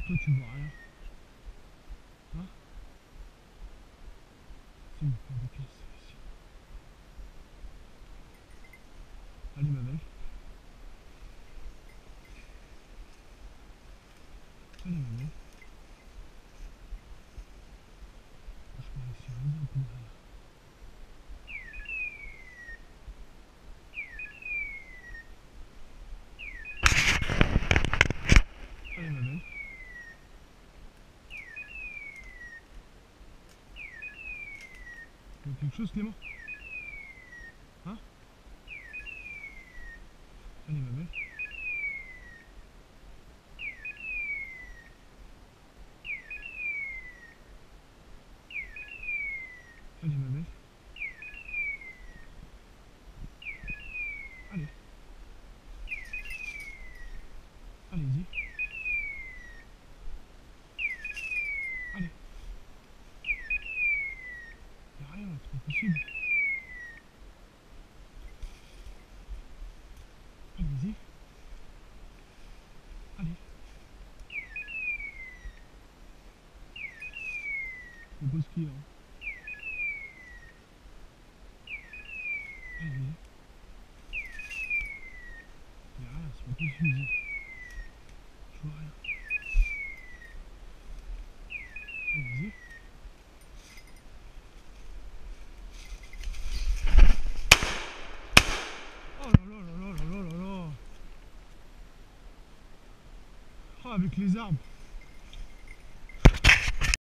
Toi tu vois rien. Hein? C'est une porte de caisse ici. Allez ma belle. Allez ma belle. Franchement ici, regarde pour derrière. Allez ma belle. Tu veux quelque chose Clément? Hein? Allez ma belle. Allez ma belle. Allez. Allez-y. Allez. Y'a rien là, c'est pas possible. Allez-y. Allez. C'est pas ce qu'il y a. Allez-y. Y'a rien, c'est pas possible ici. Je vois rien. Allez-y. Oh là là là là là là là là. Oh, avec les arbres.